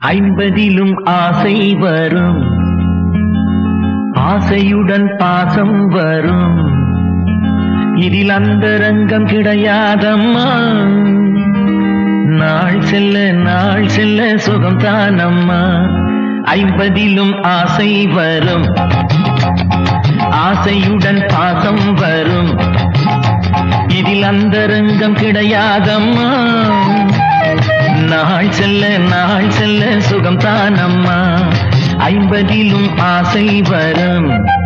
ஐம்பதிலும் ஆசை வரும், ஆசையுடன் பாசம் வரும். இதில் அந்தரங்கம் கிடையாதம்மா. நாள் செல்ல சுகம் தானம்மா. ஐம்பதிலும் ஆசை வரும், ஆசையுடன் பாசம் வரும். இதில் அந்தரங்கம் கிடையாதம்மா. நாள் செல்ல சுகம் தானம்மா. ஐம்பதிலும் ஆசை வரும்.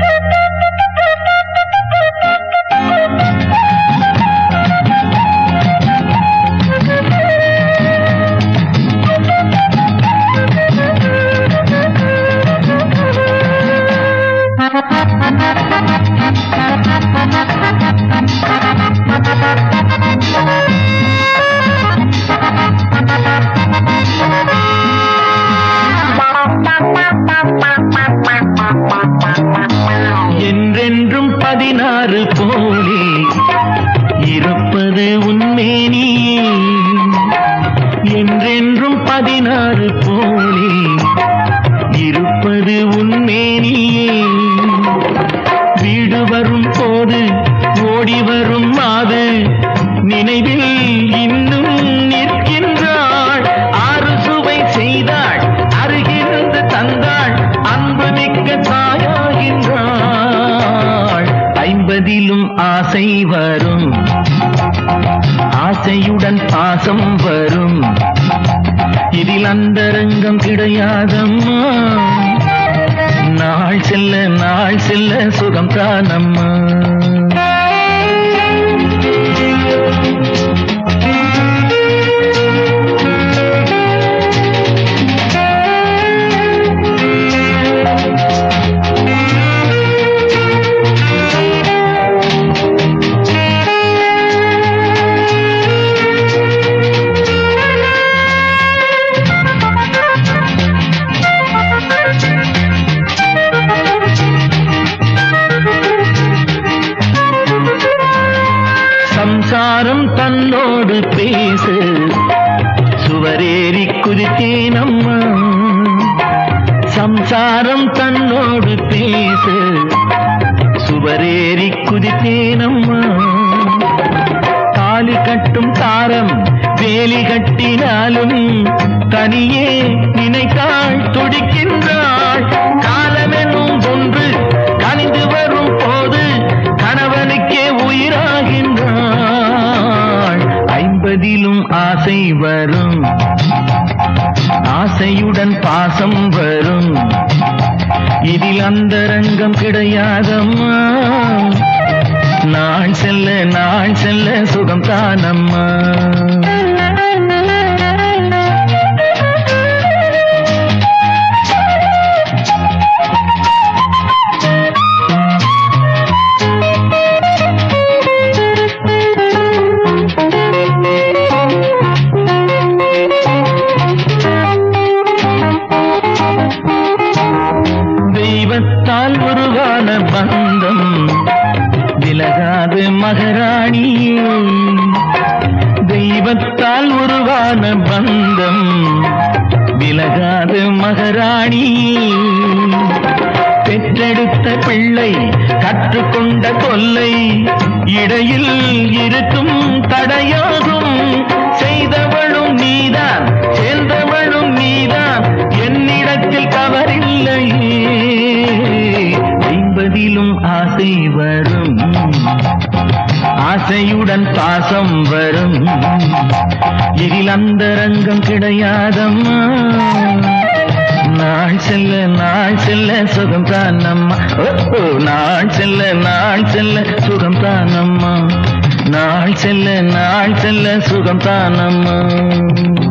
என்றென்றும் 16 போலே இருப்பது உன்மேனியே. என்றென்றும் 16 போலே இருப்பது உன்மேனியே. வீடு வரும் போது ஓடி வரும் மாது நினைவில் இன்னும் நிற்கின்றாள். ஆறு சுவை செய்தாள், அருகிருந்து தந்தாள், அன்பு மிக்க தாயாகின்றாள். ஐம்பதிலும் ஆசை வரும், ஆசையுடன் பாசம் வரும். இதில் அந்தரங்கம் கிடையாதம்மா. நாள் செல்ல சுகம் தானம்மா. சம்சாரம் தன்னோடு பேசு, சுவரேறி குதித்தேனம்மா. சம்சாரம் தன்னோடு பேசு, சுவரேறி குதித்தேனம்மா. தாலி கட்டும் தாரம் வேலி கட்டினாலும் தனியே நினைத்தாள், துடிக்கின்றாள். காலமெனும் ஒன்று கனிந்து வரும் போது கணவனுக்கே உயிராகின்றாள். ஐம்பதிலும் ஆசை வரும், ஆசையுடன் பாசம் வரும். இதில் அந்தரங்கம் கிடையாதம்மா. நாள் செல்ல சுகம் தானம்மா. தெய்வத்தால் உருவான பந்தம் விலகாது மகாராணியே. தெய்வத்தால் உருவான பந்தம் விலகாது மகாராணியே. பெற்றெடுத்த பிள்ளை கற்றுக்கொண்ட தொல்லை இடையில் இருக்கும் தடையாகும். செய்தவளும் நீதான், சேர்ந்தவளும் நீதான், என்னிடத்தில் தவறில்லையே. ஐம்பதிலும் ஆசை வரும், ஆசையுடன் பாசம் வரும். இதில் அந்தரங்கம் கிடையாதம்மா. நாள் செல்ல சுகம் தானம்மா. நாள் செல்ல சுகம் தானம்மா. நாள் செல்ல சுகம் தானம்மா.